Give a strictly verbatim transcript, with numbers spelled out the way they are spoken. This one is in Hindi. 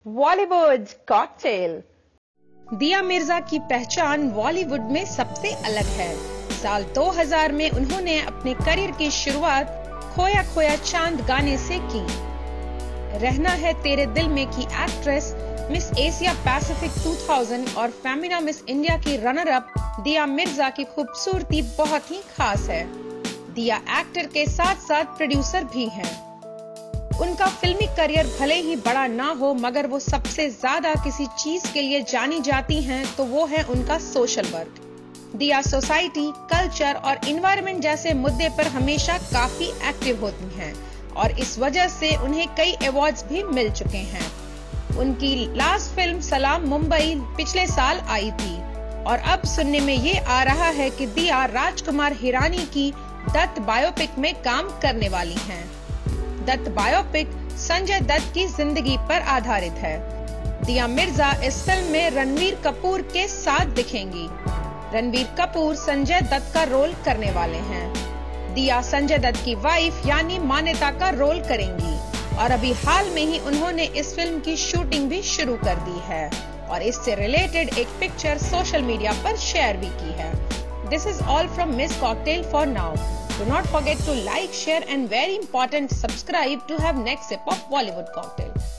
बॉलीवुड कॉकटेल। दिया मिर्जा की पहचान बॉलीवुड में सबसे अलग है। साल दो हज़ार में उन्होंने अपने करियर की शुरुआत खोया खोया चांद गाने से की। रहना है तेरे दिल में की एक्ट्रेस, मिस एशिया पैसिफिक दो हज़ार और फेमिना मिस इंडिया की रनर अप दिया मिर्जा की खूबसूरती बहुत ही खास है। दिया एक्टर के साथ साथ प्रोड्यूसर भी हैं। उनका फिल्मी करियर भले ही बड़ा ना हो, मगर वो सबसे ज्यादा किसी चीज के लिए जानी जाती हैं तो वो है उनका social work. Dia society, culture और इन्वायरमेंट जैसे मुद्दे पर हमेशा काफी एक्टिव होती हैं और इस वजह से उन्हें कई अवार्ड्स भी मिल चुके हैं। उनकी लास्ट फिल्म सलाम मुंबई पिछले साल आई थी और अब सुनने में ये आ रहा है कि दिया राजकुमार हिरानी की दत्त बायोपिक में काम करने वाली हैं। दत्त बायोपिक संजय दत्त की जिंदगी पर आधारित है। दिया मिर्जा इस फिल्म में रणबीर कपूर के साथ दिखेंगी। रणबीर कपूर संजय दत्त का रोल करने वाले हैं। दिया संजय दत्त की वाइफ यानी मान्यता का रोल करेंगी और अभी हाल में ही उन्होंने इस फिल्म की शूटिंग भी शुरू कर दी है और इससे रिलेटेड एक पिक्चर सोशल मीडिया पर शेयर भी की है। This is all from Miss Cocktail for now. Do not forget to like, share and very important subscribe to have next sip of Bollywood Cocktail.